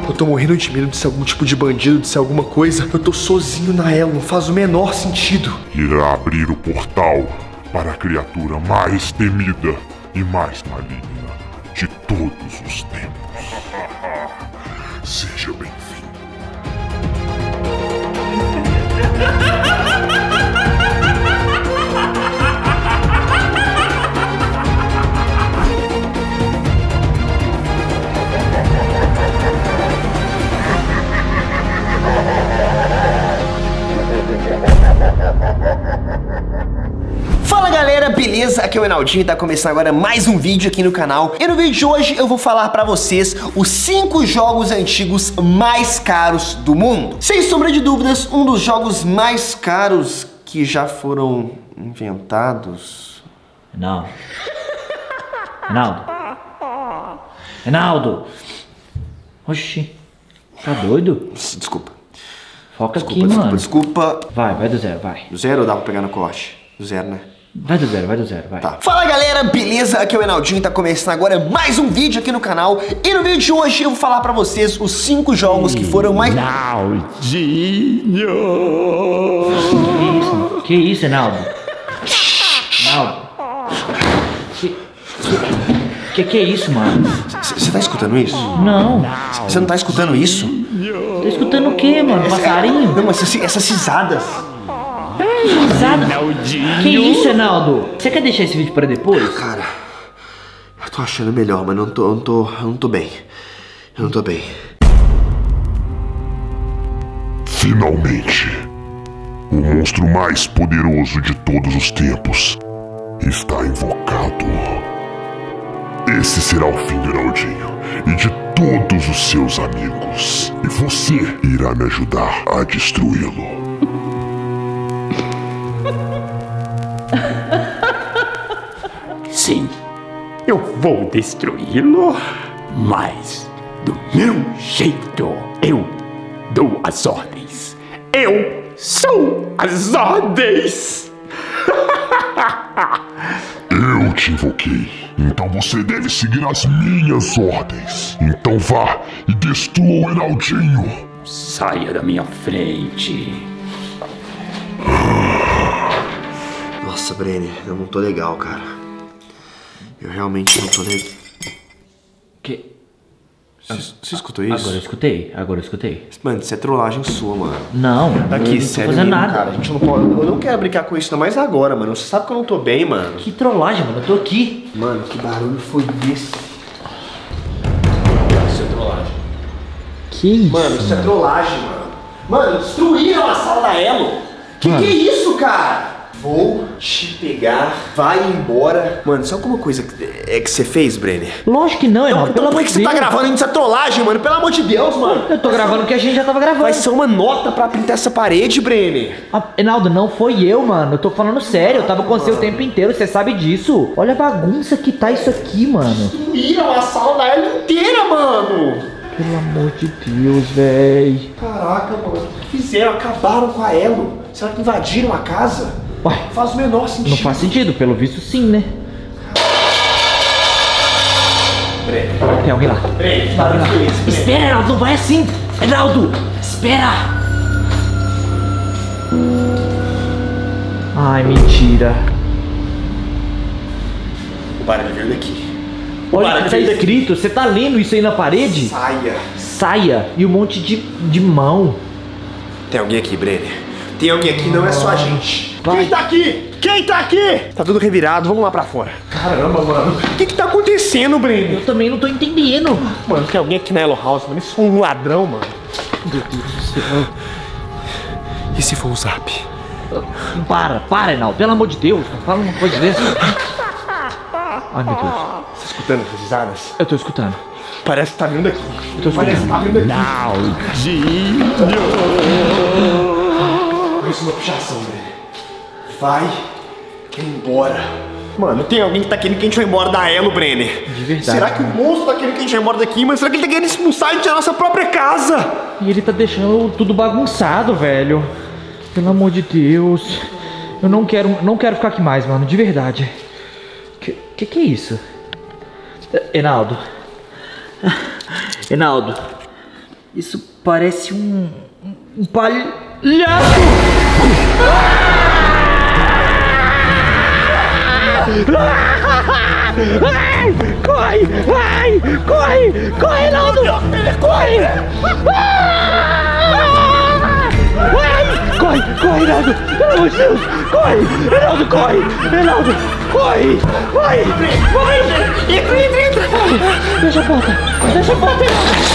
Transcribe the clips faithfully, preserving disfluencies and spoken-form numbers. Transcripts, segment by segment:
Eu tô morrendo de medo de ser algum tipo de bandido, de ser alguma coisa. Eu tô sozinho na Elo, não faz o menor sentido. Irá abrir o portal para a criatura mais temida e mais maligna de todos os tempos. Seja bem-vindo. Fala galera, beleza? Aqui é o Enaldinho e tá começando agora mais um vídeo aqui no canal. E no vídeo de hoje eu vou falar pra vocês os cinco jogos antigos mais caros do mundo. Sem sombra de dúvidas, um dos jogos mais caros que já foram inventados. Não. Reinaldo. Reinaldo. Oxi. Tá doido? Desculpa. Foca Desculpa, aqui, desculpa, mano. desculpa. Vai, vai do zero, vai. Do zero ou dá pra pegar no corte? Do zero, né? Vai do zero, vai do zero, vai. Tá. Fala galera, beleza? Aqui é o Enaldinho e tá começando agora mais um vídeo aqui no canal. E no vídeo de hoje eu vou falar pra vocês os cinco jogos que foram mais... Naldinho! Que isso, que isso, Reinaldo? Reinaldo. Que... Que que é isso, mano? Você tá escutando isso? Não. Você não tá escutando isso? Tô escutando o quê, mano? Passarinho? Não, mas essas, essas risadas. Risada? Naldinho! Que isso, Reinaldo? Você quer deixar esse vídeo pra depois? Cara, eu tô achando melhor, mas não tô, eu não tô, eu não tô bem. Eu não tô bem. Finalmente, o monstro mais poderoso de todos os tempos está invocado. Esse será o fim do Enaldinho e de todos os seus amigos. E você irá me ajudar a destruí-lo. Sim, eu vou destruí-lo, mas do meu jeito. Eu dou as ordens. Eu sou as ordens. Eu te invoquei, então você deve seguir as minhas ordens. Então vá e destrua o Enaldinho. Saia da minha frente. Nossa, Brenner, eu não tô legal, cara. Eu realmente não tô legal. Que... Você escutou isso? Agora eu escutei, agora eu escutei. Mano, isso é trollagem sua, mano. Não, eu Aqui, não tô sério fazendo mesmo, nada. cara. A gente não pode... Eu não quero brincar com isso, ainda mais agora, mano. Você sabe que eu não tô bem, mano. Que trollagem, mano, eu tô aqui. Mano, que barulho foi esse? Isso é trollagem. Que isso? Mano, isso é trollagem, mano. Mano, destruíram a sala da Elo. Que Mano. que é isso, cara? Vou te pegar, vai embora. Mano, sabe alguma coisa que, é que você fez, Brenner? Lógico que não, Reinaldo, pelo Então por amor que de você Deus. tá gravando isso? É trollagem, mano. Pelo amor de Deus, mano. Eu tô gravando o que a gente já tava gravando. Vai ser uma nota pra pintar essa parede, Brenner. Ah, Reinaldo, não foi eu, mano. Eu tô falando sério. Eu tava com você o tempo inteiro, você sabe disso. Olha a bagunça que tá isso aqui, mano. Destruíram a sala da Elo inteira, mano. Pelo amor de Deus, véi. Caraca, mano. O que fizeram? Acabaram com a Elo. Será que invadiram a casa? Ué, Faz o menor sentido. não faz sentido, pelo visto sim, né? Brenner. Tem alguém lá. Brenner, que barulho foi esse, Brenner? Espera, Reinaldo, não vai assim. Reinaldo, espera. Ai, mentira. O barulho veio daqui. O Olha o barulho que tá veio daqui. escrito. Você tá lendo isso aí na parede? Saia. Saia e um monte de, de mão. Tem alguém aqui, Brenner. Tem alguém aqui, não é só a gente. Vai. Quem tá aqui? Quem tá aqui? Tá tudo revirado, vamos lá pra fora. Caramba, mano. O que que tá acontecendo, Brenner? Eu também não tô entendendo. Mano, tem alguém aqui na Elo House, mano. Isso é um ladrão, mano. Meu Deus do céu. E se for o Zap? Para, para, Reinaldo. Pelo amor de Deus, não fala uma coisa dessa. Ai, meu Deus. Tá escutando essas risadas? Eu tô escutando. Parece que tá vindo aqui. Eu tô Parece que tá escutando. vindo aqui. Naldinho! Isso é uma puxação, Brenner. Vai embora. Mano, tem alguém que tá querendo que a gente vá embora da Elo, Brenner. De verdade. Será que o monstro tá querendo que a gente vá embora daqui? Mas será que ele tá querendo expulsar a gente da nossa própria casa? E ele tá deixando tudo bagunçado, velho. Pelo amor de Deus. Eu não quero, não quero ficar aqui mais, mano. De verdade. Que que, que é isso? Reinaldo. Reinaldo. Isso parece um... um palhaço! Corre! Vai! Corre! Corre, Reinaldo! Corre! Vai! Corre! Corre, Reinaldo! Pelo amor de Deus! Corre! Reinaldo, corre! Reinaldo, corre! Vai! Vai! Entra, entra, entra! Fecha a porta! Fecha a porta,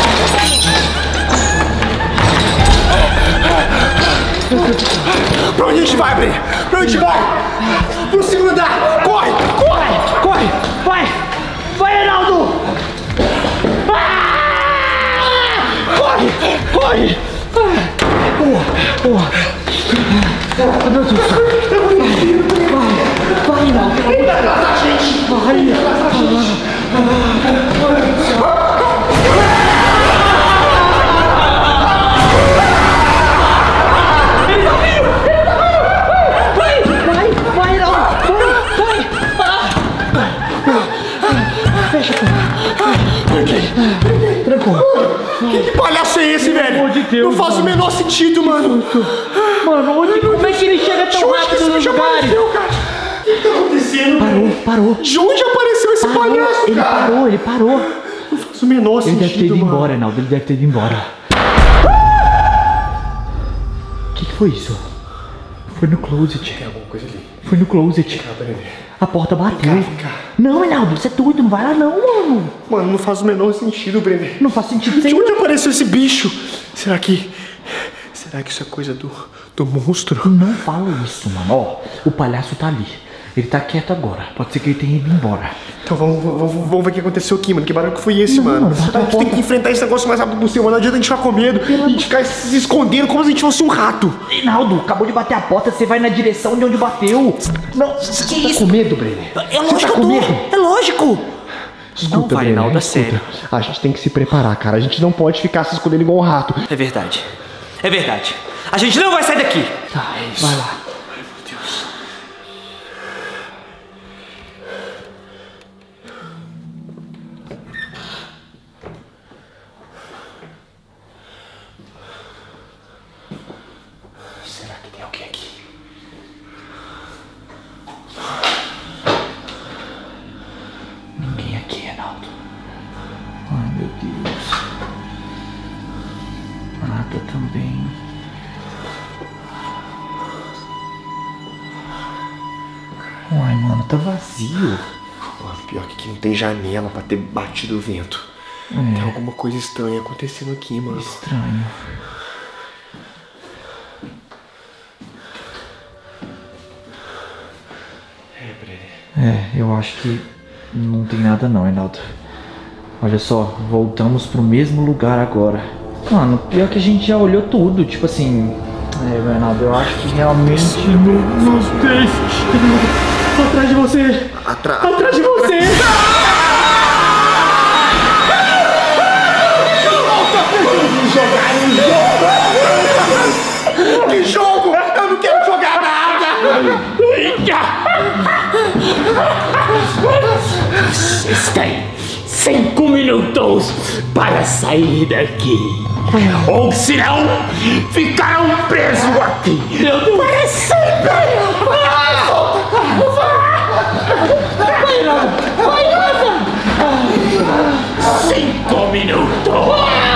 Pra onde a gente vai, Bre? Pra onde a gente vai? Pro segundo andar! Corre! Corre! Corre! Vai! Vai, Reinaldo! Ah! Corre! Corre! Boa! Boa! Ah, meu Deus do céu! Vai! Vai, Reinaldo! Vai! Que, que palhaço é esse, velho? Pelo amor de Deus, não faz mano. o menor sentido, mano. Mano, onde, como é que ele chega tão rápido nos lugares? O que tá acontecendo? Parou, parou. De onde apareceu esse Parou, palhaço, ele cara? parou, ele parou. Não faz o menor Ele sentido, deve ter ido mano. embora, Reinaldo. Ele deve ter ido embora. O que, que foi isso? Foi no closet. Tem alguma coisa ali. Foi no closet. A porta bateu. Vem cá, vem cá. Não, Reinaldo, você é doido. Não vai lá não, mano. Mano, não faz o menor sentido, Brenner. Não faz sentido. De onde apareceu esse bicho? Será que... Será que isso é coisa do, do monstro? Não fala isso, mano. Ó, o palhaço tá ali. Ele tá quieto agora. Pode ser que ele tenha ido embora. Então vamos, vamos, vamos ver o que aconteceu aqui, mano. Que barulho que foi esse, Não, mano? mano, bate A a gente tem porta. que enfrentar esse negócio o mais rápido possível, mano. Não adianta a gente ficar com medo e a gente ficar se escondendo como se a gente fosse um rato. Reinaldo, acabou de bater a porta. Você vai na direção de onde bateu. Não, você tá com medo, Brenner? É Você tá com medo? É lógico. Não vai, Reinaldo, é sério. A gente tem que se preparar, cara. A gente não pode ficar se escondendo igual um rato. É verdade. É verdade. A gente não vai sair daqui. Tá, vai lá. Será que tem alguém aqui? Ninguém aqui, Reinaldo. Ai, meu Deus. Nada também. Uai, mano, tá vazio. Mano, pior que aqui não tem janela pra ter batido o vento. Tem alguma coisa estranha acontecendo aqui, mano. Estranho. É, Brenner. É, eu acho que não tem nada não, Reinaldo. Olha só, voltamos pro mesmo lugar agora. Mano, pior que a gente já olhou tudo, tipo assim... É, Reinaldo, eu acho que realmente não, não tem... Atrás de você! Atrás. Atrás de você! Que jogo? Eu não quero jogar nada! Vocês têm cinco minutos para sair daqui. Ou senão ficarão presos aqui para sempre. Cinco minutos.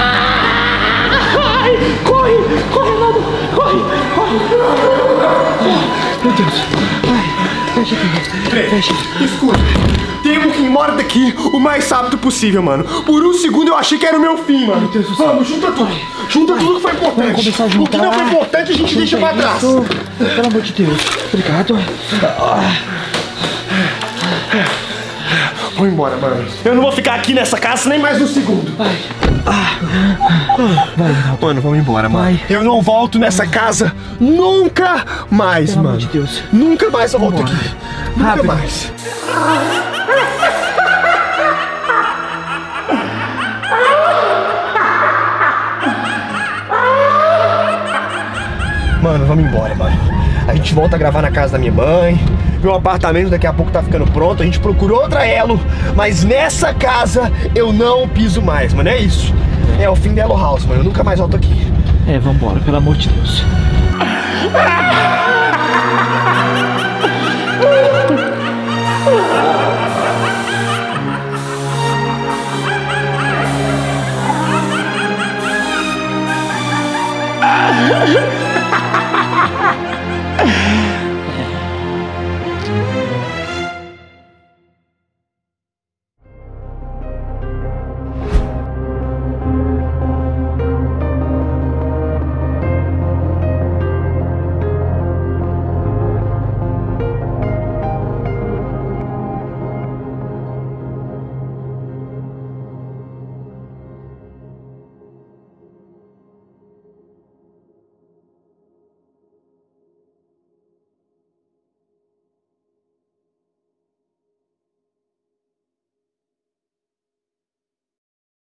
Ai, corre! Corre, Reinaldo! Corre! Corre! Meu Deus! Ai, fecha aqui. Fecha. Escuta, temos que ir embora daqui o mais rápido possível, mano. Por um segundo eu achei que era o meu fim, mano. Meu Deus do céu. Vamos, junta tudo. Junta tudo que foi importante. Vamos começar a O que juntar. não foi importante a gente deixa pra trás. Isso. Pelo amor de Deus. Obrigado. Vamos embora, mano. Eu não vou ficar aqui nessa casa nem mais um segundo. Vai. Vai, Reinaldo. Mano, vamos embora, mano. Vai. Eu não volto nessa casa nunca mais, Pelo mano. amor de Deus. Nunca mais eu volto Vambora. aqui. Nunca Rápido. mais. Mano, vamos embora, mano. A gente volta a gravar na casa da minha mãe. Meu apartamento daqui a pouco tá ficando pronto. A gente procurou outra Elo, mas nessa casa eu não piso mais, mano. É isso. É o fim da Hello House, mano. Eu nunca mais volto aqui. É, vambora, pelo amor de Deus.